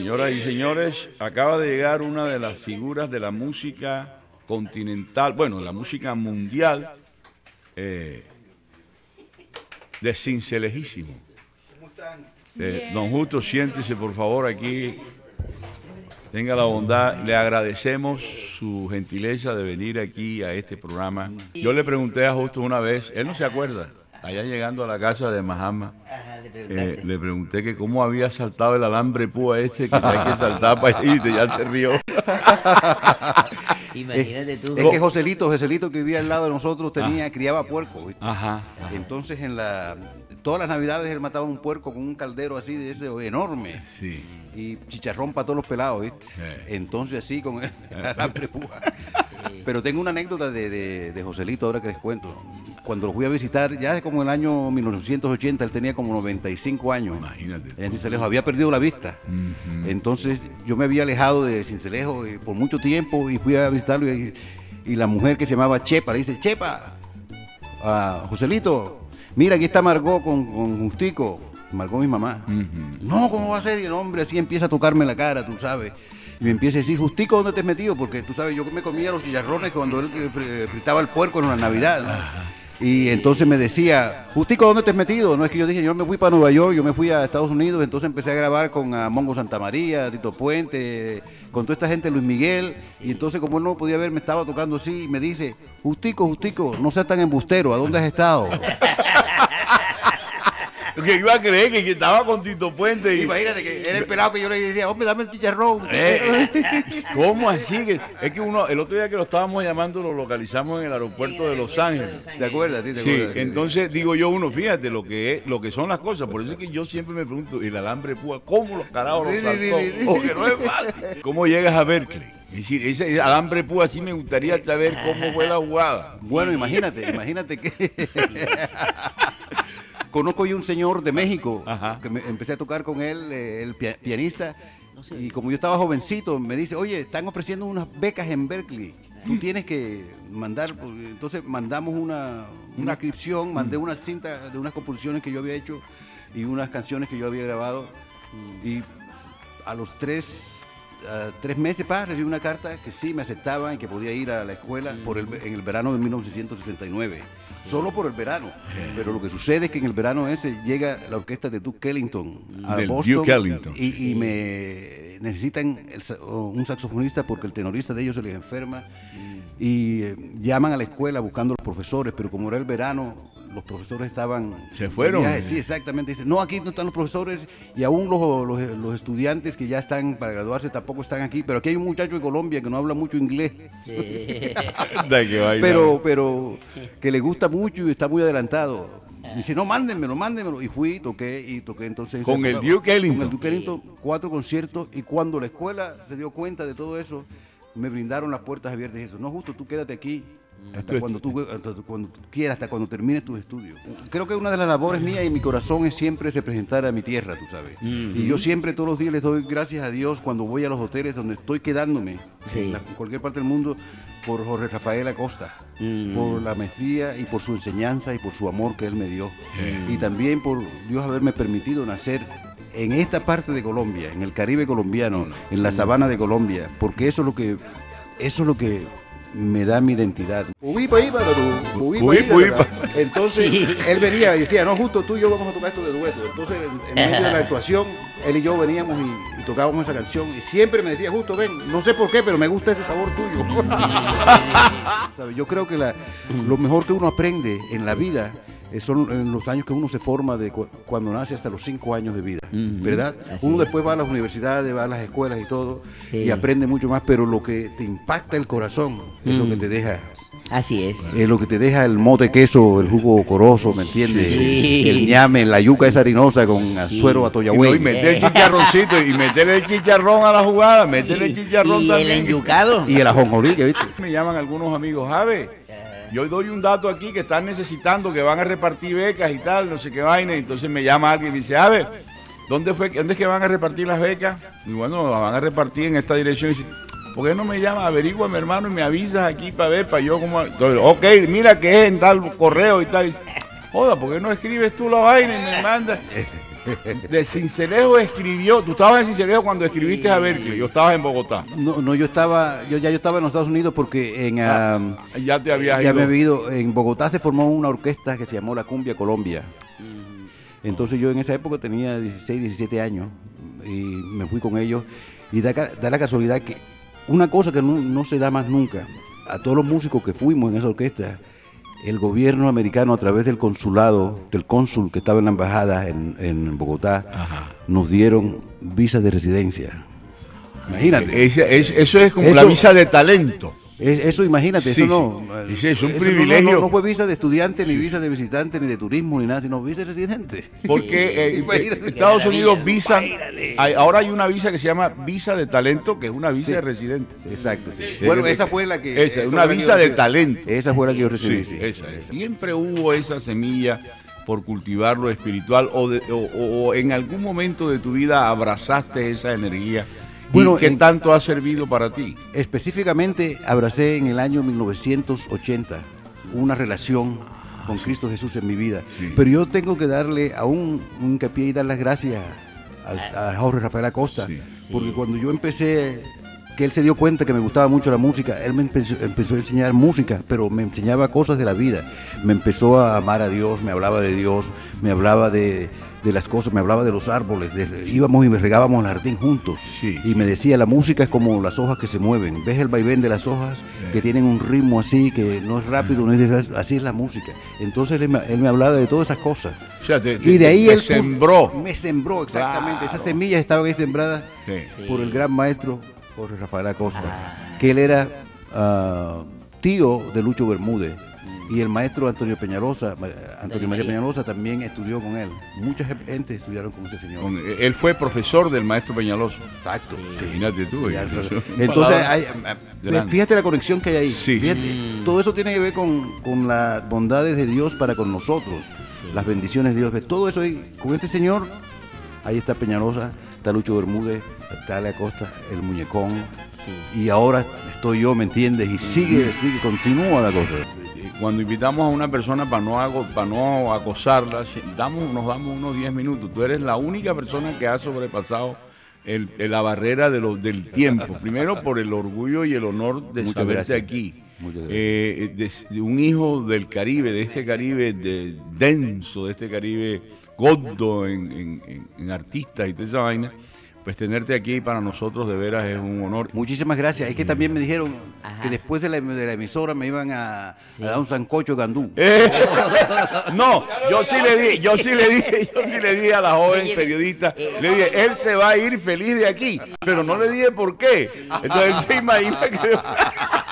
Señoras y señores, acaba de llegar una de las figuras de la música continental, bueno, la música mundial, de Cincelejísimo. Don Justo, siéntese por favor aquí, tenga la bondad, le agradecemos su gentileza de venir aquí a este programa. Yo le pregunté a Justo una vez, él no se acuerda, allá llegando a la casa de Mahama, le pregunté que cómo había saltado el alambre púa este, que hay que saltar para allí, y ya se rió. Imagínate tú. Es que Joselito que vivía al lado de nosotros criaba puerco, ¿viste? Ajá. Entonces todas las navidades él mataba un puerco con un caldero así de ese enorme. Sí. Y chicharrón para todos los pelados, ¿viste? Entonces así con el alambre púa. Pero tengo una anécdota de Joselito ahora que les cuento. Cuando lo fui a visitar, ya como en el año 1980, él tenía como 95 años. Imagínate. En Cincelejo, había perdido la vista. Entonces yo me había alejado de Cincelejo por mucho tiempo y fui a visitarlo y la mujer que se llamaba Chepa le dice, Chepa, Joselito, mira aquí está Margot con Justico. Margot, mi mamá. No, ¿cómo va a ser? Y el hombre así empieza a tocarme la cara, tú sabes. Y me empieza a decir, Justico, ¿dónde te has metido? Porque tú sabes, yo me comía los chicharrones cuando él fritaba el puerco en la Navidad, ¿no? Y entonces me decía, Justico, ¿dónde te has metido? No, es que yo dije, yo me fui para Nueva York, yo me fui a Estados Unidos, entonces empecé a grabar con Mongo Santamaría, Tito Puente, con toda esta gente, Luis Miguel, y entonces como él no podía ver, me estaba tocando así, y me dice, Justico, no seas tan embustero, ¿a dónde has estado? Que iba a creer que estaba con Tito Puente. Imagínate que era el pelado que yo le decía, hombre, dame el chicharrón. ¿Cómo así? Es que el otro día que lo estábamos llamando, lo localizamos en el aeropuerto de Los Ángeles. ¿Te acuerdas? Sí, entonces digo yo, fíjate lo que son las cosas. Por eso es que yo siempre me pregunto, el alambre púa, ¿cómo los carajos lo saltó? Porque no es fácil. ¿Cómo llegas a Berkeley? Es decir, ese alambre púa sí me gustaría saber cómo fue la jugada. Bueno, imagínate que... Conozco yo un señor de México, que empecé a tocar con él, el pianista, y como yo estaba jovencito, me dice, oye, están ofreciendo unas becas en Berkeley, tú tienes que mandar, entonces mandamos una inscripción, mandé una cinta de unas composiciones que yo había hecho y unas canciones que yo había grabado, y a los 3 meses recibí una carta que sí me aceptaban y que podía ir a la escuela en el verano de 1969. Solo por el verano. Pero lo que sucede es que en el verano ese llega la orquesta de Duke Ellington a Boston y me necesitan un saxofonista porque el tenorista de ellos se les enferma y llaman a la escuela buscando a los profesores, pero como era el verano, los profesores se fueron. Sí, exactamente. Dicen, no, aquí no están los profesores y aún los estudiantes que ya están para graduarse tampoco están aquí, pero aquí hay un muchacho de Colombia que no habla mucho inglés. pero que le gusta mucho y está muy adelantado. Dice, no, mándenmelo. Y fui, toqué entonces. Con el Duke Ellington. Con el Duke Ellington, 4 conciertos, y cuando la escuela se dio cuenta de todo eso, me brindaron las puertas abiertas y eso. No, Justo, tú quédate aquí. Hasta cuando tú quieras, hasta cuando termines tus estudios. Creo que una de las labores mías y mi corazón es siempre representar a mi tierra, tú sabes. Y yo siempre, todos los días, les doy gracias a Dios cuando voy a los hoteles donde estoy quedándome, en cualquier parte del mundo, por Jorge Rafael Acosta, por la maestría y por su enseñanza y por su amor que él me dio. Y también por Dios haberme permitido nacer en esta parte de Colombia, en el Caribe colombiano, en la sabana de Colombia, porque eso es lo que me da mi identidad. Entonces él venía y decía, no, Justo, tú y yo vamos a tocar esto de dueto. Entonces en medio de la actuación, él y yo veníamos y tocábamos esa canción y siempre me decía, Justo, ven, no sé por qué, pero me gusta ese sabor tuyo. Yo creo que lo mejor que uno aprende en la vida son en los años que uno se forma cuando nace hasta los 5 años de vida, ¿verdad? Uno después va a las universidades, va a las escuelas y todo, y aprende mucho más, pero lo que te impacta el corazón es lo que te deja. Así es. Es lo que te deja el mote queso, el jugo corozo, ¿me entiendes? El ñame, la yuca esa harinosa con suero atoyagüey. Y meter el chicharroncito, y meterle el chicharrón a la jugada, meterle el chicharrón y también. El enyucado. Y el ajonjolí, ¿viste? Me llaman algunos amigos, Jave, yo doy un dato aquí que están necesitando, que van a repartir becas y tal, no sé qué vaina. Entonces me llama alguien y dice, ¿dónde es que van a repartir las becas? Y bueno, las van a repartir en esta dirección. Y dice, ¿por qué no me llamas? Averigua, mi hermano, y me avisas aquí para ver, para yo como... Entonces, ok, mira que es en tal correo y tal. Y dice, joda, ¿por qué no escribes tú la vaina y me mandas? de Sincelejo escribió, tú estabas en Sincelejo cuando escribiste a Berkeley, yo estabas en Bogotá. No, yo estaba en los Estados Unidos porque ya te habías ya ido. me había ido. En Bogotá se formó una orquesta que se llamó La Cumbia Colombia. Entonces yo en esa época tenía 16, 17 años y me fui con ellos. Y da la casualidad que una cosa que no se da más nunca, a todos los músicos que fuimos en esa orquesta, el gobierno americano a través del consulado, del cónsul que estaba en la embajada en Bogotá, nos dieron visas de residencia. Imagínate. Eso es como la visa de talento. Eso, imagínate, sí, eso no. Sí. Es un privilegio. No fue visa de estudiante, ni visa de visitante, ni de turismo, ni nada, sino visa de residente. Porque Estados Unidos visa. Ahora hay una visa que se llama visa de talento, que es una visa de residente. Exacto. Sí. Bueno, esa fue la que. Esa, una visa de talento. Esa fue la que yo recibí. Esa. Siempre hubo esa semilla por cultivar lo espiritual, o en algún momento de tu vida abrazaste esa energía. Bueno, ¿qué tanto ha servido para ti? Específicamente abracé en el año 1980 una relación con Cristo Jesús en mi vida. Sí. Pero yo tengo que darle un hincapié y dar las gracias a Jorge Rafael Acosta, porque cuando yo empecé, que él se dio cuenta que me gustaba mucho la música, él me empezó a enseñar música, pero me enseñaba cosas de la vida. Me empezó a amar a Dios, me hablaba de Dios, me hablaba de las cosas, me hablaba de los árboles, íbamos y me regábamos el jardín juntos, y me decía, la música es como las hojas que se mueven, ves el vaivén de las hojas que tienen un ritmo así, que no es rápido, así es la música. Entonces él me hablaba de todas esas cosas. O sea, y de ahí él sembró. Me sembró, exactamente, esas semillas estaban ahí sembradas por el gran maestro Jorge Rafael Acosta, que él era tío de Lucho Bermúdez. Y el maestro Antonio María Peñalosa también estudió con él. Mucha gente estudiaron con ese señor. Él fue profesor del maestro Peñalosa. Exacto. Sí. Imagínate tú. Entonces, fíjate la conexión que hay ahí. Sí. Fíjate, todo eso tiene que ver con las bondades de Dios para con nosotros. Las bendiciones de Dios. Todo eso ahí, con este señor, ahí está Peñalosa, está Lucho Bermúdez, está Ale Acosta, el Muñecón. Y ahora estoy yo, ¿me entiendes? Y sigue, continúa la cosa. Cuando invitamos a una persona para no acosarla, nos damos unos 10 minutos. Tú eres la única persona que ha sobrepasado la barrera del tiempo. Primero por el orgullo y el honor de saberte aquí. De un hijo del Caribe, de este Caribe denso, de este Caribe gordo en artistas y toda esa vaina. Pues tenerte aquí para nosotros de veras es un honor. Muchísimas gracias. Es que también me dijeron que después de la emisora me iban a dar un sancocho gandú. No, yo sí le dije a la joven periodista, le dije, él se va a ir feliz de aquí, pero no le dije por qué. Entonces él se imagina que